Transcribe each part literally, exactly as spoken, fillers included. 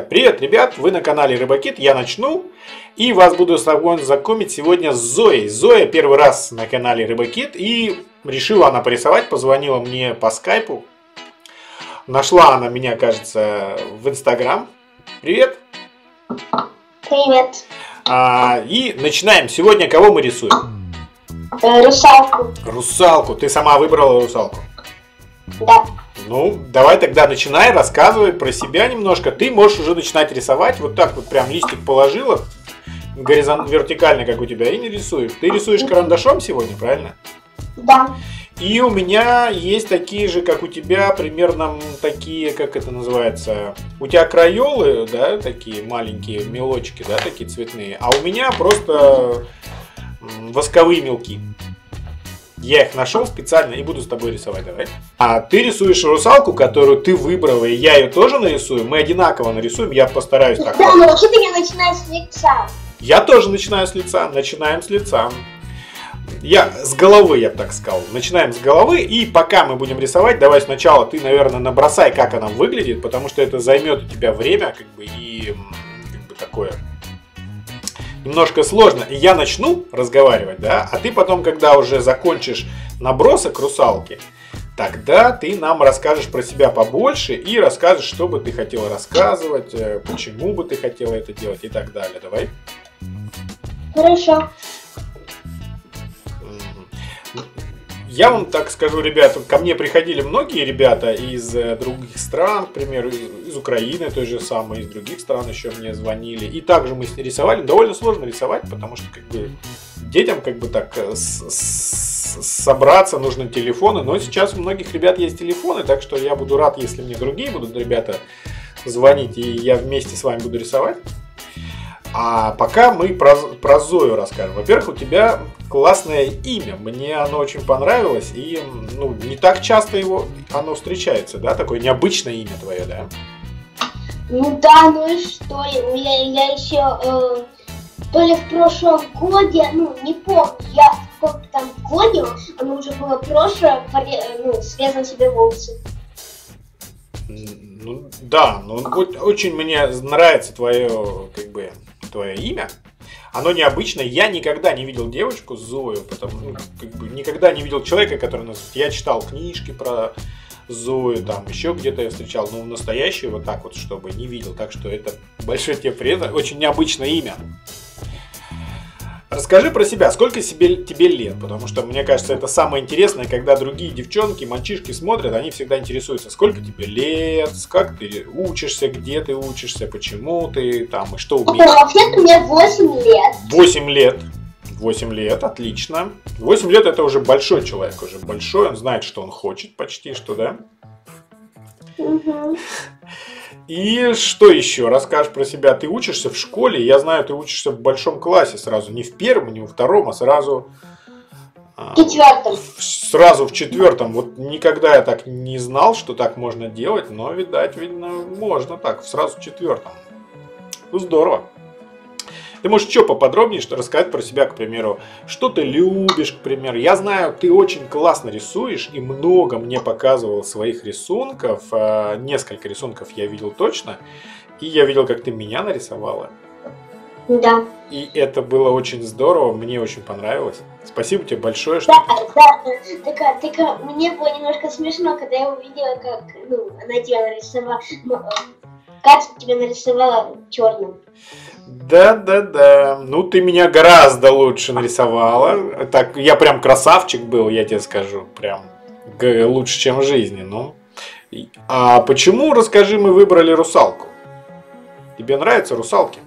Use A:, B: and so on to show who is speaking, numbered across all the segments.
A: Привет, ребят! Вы на канале Рыбакит, я начну. И вас буду знакомить сегодня с Зоей. Зоя первый раз на канале Рыбакит. И решила она порисовать, позвонила мне по скайпу. Нашла она меня, кажется, в Инстаграм. Привет!
B: Привет!
A: А, и начинаем. Сегодня кого мы рисуем?
B: Русалку.
A: Русалку. Ты сама выбрала русалку?
B: Да.
A: Ну, давай тогда начинай, рассказывай про себя немножко. Ты можешь уже начинать рисовать. Вот так вот прям листик положила, горизонт вертикально, как у тебя, и не рисуешь. Ты рисуешь карандашом сегодня, правильно?
B: Да.
A: И у меня есть такие же, как у тебя, примерно такие, как это называется, у тебя крайолы, да, такие маленькие мелочки, да, такие цветные, а у меня просто восковые мелки. Я их нашел специально и буду с тобой рисовать, давай. А ты рисуешь русалку, которую ты выбрала, и я ее тоже нарисую. Мы одинаково нарисуем, я постараюсь так.
B: Да, но вообще-то я начинаю с лица.
A: Я тоже начинаю с лица, начинаем с лица. Я с головы, я бы так сказал. Начинаем с головы, и пока мы будем рисовать, давай сначала ты, наверное, набросай, как она выглядит, потому что это займет у тебя время, как бы, и как бы такое... Немножко сложно. И я начну разговаривать, да, а ты потом, когда уже закончишь набросок русалки, тогда ты нам расскажешь про себя побольше и расскажешь, что бы ты хотела рассказывать, почему бы ты хотела это делать и так далее. Давай.
B: Хорошо.
A: Я вам так скажу, ребята, ко мне приходили многие ребята из других стран, к примеру, из Украины, той же самой, из других стран еще мне звонили. И также мы рисовали. Довольно сложно рисовать, потому что как бы детям как бы так с -с собраться нужны телефоны. Но сейчас у многих ребят есть телефоны, так что я буду рад, если мне другие будут ребята звонить, и я вместе с вами буду рисовать. А пока мы про, про Зою расскажем. Во-первых, у тебя классное имя. Мне оно очень понравилось. И ну, не так часто его оно встречается, да? Такое необычное имя твое, да?
B: Ну да, ну и что? Я, я еще э, то ли в прошлом годе, ну не помню, я в каком-то там годе, оно уже было прошлое, ну, срезал себе волосы.
A: Ну да, ну очень мне нравится твое, как бы, твое имя. Оно необычное. Я никогда не видел девочку Зою, потому ну, как бы никогда не видел человека, который нас. Я читал книжки про Зою, там еще где-то я встречал, но настоящую вот так вот, чтобы не видел. Так что это большой тебе привет. Очень необычное имя. Расскажи про себя, сколько себе, тебе лет, потому что, мне кажется, это самое интересное, когда другие девчонки, мальчишки смотрят, они всегда интересуются, сколько тебе лет, как ты учишься, где ты учишься, почему ты там, и что умеешь.
B: Вообще-то мне восемь лет.
A: восемь лет. восемь лет, отлично. восемь лет это уже большой человек, уже большой, он знает, что он хочет почти, что, да?
B: Угу.
A: И что еще? Расскажешь про себя. Ты учишься в школе, я знаю, ты учишься в большом классе сразу. Не в первом, не во втором, а сразу...
B: В четвертом.
A: Сразу в четвертом. Вот никогда я так не знал, что так можно делать, но, видать, видно, можно так, сразу в четвертом. Ну, здорово. Ты можешь что поподробнее что рассказать про себя, к примеру, что ты любишь, к примеру. Я знаю, ты очень классно рисуешь и много мне показывал своих рисунков. Несколько рисунков я видел точно. И я видел, как ты меня нарисовала.
B: Да.
A: И это было очень здорово, мне очень понравилось. Спасибо тебе большое, что...
B: Да, да, так, так, мне было немножко смешно, когда я увидела, как ну, она тебя нарисовала. Катя тебя нарисовала черным.
A: Да, да, да. Ну, ты меня гораздо лучше нарисовала. Так, я прям красавчик был, я тебе скажу. Прям лучше, чем в жизни. Ну. А почему, расскажи, мы выбрали русалку? Тебе нравятся русалки?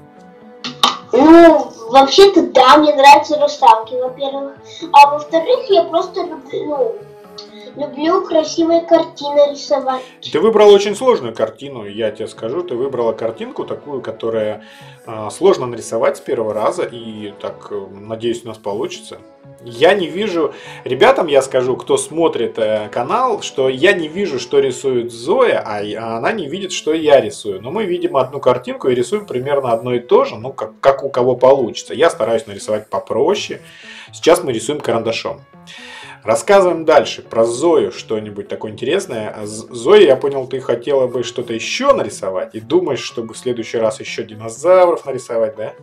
B: Ну, вообще-то да, мне нравятся русалки, во-первых. А во-вторых, я просто люблю, ну, люблю красивые картины рисовать.
A: Ты выбрала очень сложную картину, я тебе скажу. Ты выбрала картинку такую, которая э, сложно нарисовать с первого раза. И так, э, надеюсь, у нас получится. Я не вижу... Ребятам я скажу, кто смотрит э, канал, что я не вижу, что рисует Зоя, а, а она не видит, что я рисую. Но мы видим одну картинку и рисуем примерно одно и то же, ну, как, как у кого получится. Я стараюсь нарисовать попроще. Сейчас мы рисуем карандашом. Рассказываем дальше про Зою что-нибудь такое интересное. А Зоя, я понял, ты хотела бы что-то еще нарисовать и думаешь, чтобы в следующий раз еще динозавров нарисовать, да?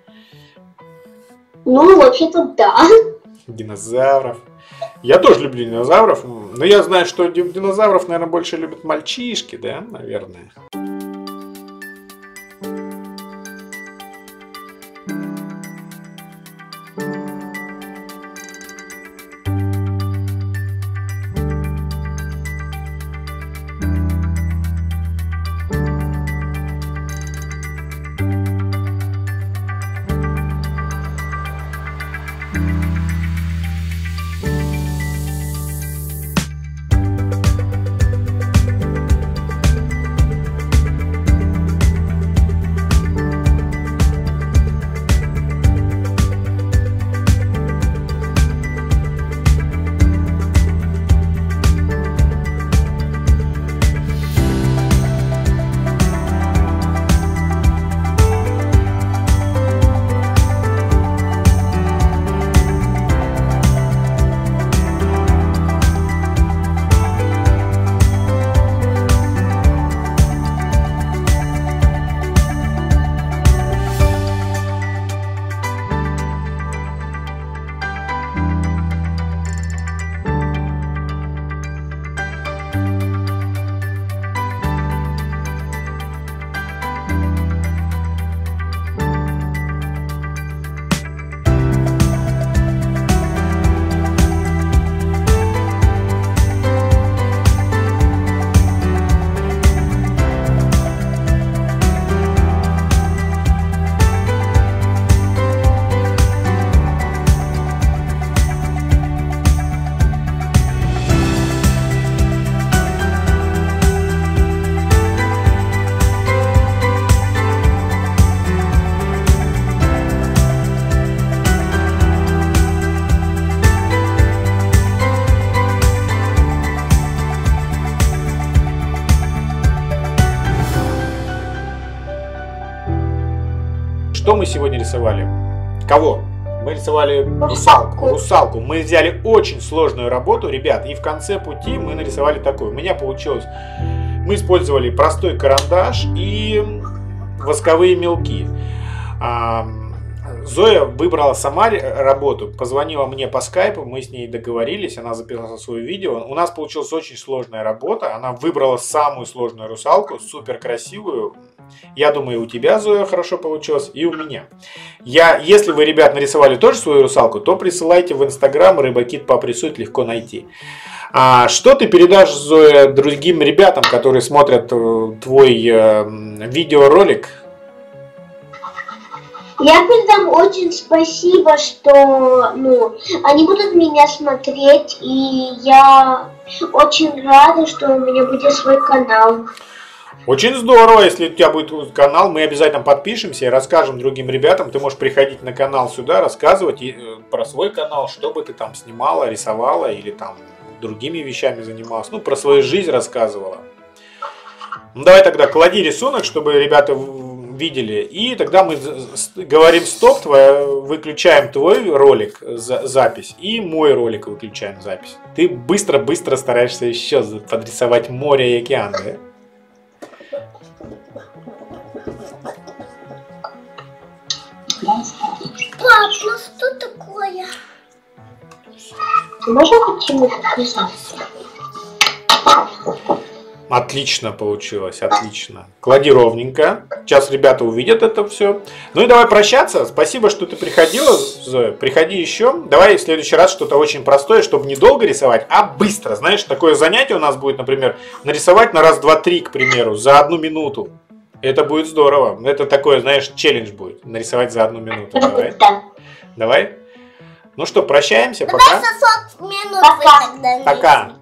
B: Ну, вообще-то да.
A: Динозавров. Я тоже люблю динозавров, но я знаю, что динозавров, наверное, больше любят мальчишки, да, наверное. Что мы сегодня рисовали? Кого? Мы рисовали русалку. Русалку. Мы взяли очень сложную работу, ребят, и в конце пути мы нарисовали такую. У меня получилось... Мы использовали простой карандаш и восковые мелки. Зоя выбрала сама работу, позвонила мне по скайпу, мы с ней договорились, она записала свое видео. У нас получилась очень сложная работа, она выбрала самую сложную русалку, супер красивую. Я думаю, у тебя, Зоя, хорошо получилось, и у меня. Я, если вы, ребят, нарисовали тоже свою русалку, то присылайте в Инстаграм, Рыбакит поприсует, легко найти. А что ты передашь, Зоя, другим ребятам, которые смотрят твой э, видеоролик?
B: Я передам очень спасибо, что ну, они будут меня смотреть, и я очень рада, что у меня будет свой канал.
A: Очень здорово, если у тебя будет канал, мы обязательно подпишемся и расскажем другим ребятам. Ты можешь приходить на канал сюда, рассказывать про свой канал, что бы ты там снимала, рисовала или там другими вещами занималась. Ну, про свою жизнь рассказывала. Ну, давай тогда клади рисунок, чтобы ребята видели. И тогда мы говорим стоп, твоя, выключаем твой ролик, за, запись, и мой ролик выключаем запись. Ты быстро-быстро стараешься еще подрисовать море и океан, да?
B: Пап, ну что такое? Можно почему-то писаться?
A: Отлично получилось, отлично. Клади ровненько. Сейчас ребята увидят это все. Ну и давай прощаться. Спасибо, что ты приходила, Зоя. Приходи еще. Давай в следующий раз что-то очень простое, чтобы не долго рисовать, а быстро. Знаешь, такое занятие у нас будет, например, нарисовать на раз, два, три, к примеру, за одну минуту. Это будет здорово. Это такое, знаешь, челлендж будет. Нарисовать за одну минуту. Давай. Давай. Ну что, прощаемся.
C: Давай
A: пока.
C: за сорок минут.
B: Пока.
C: Тогда
A: Пока.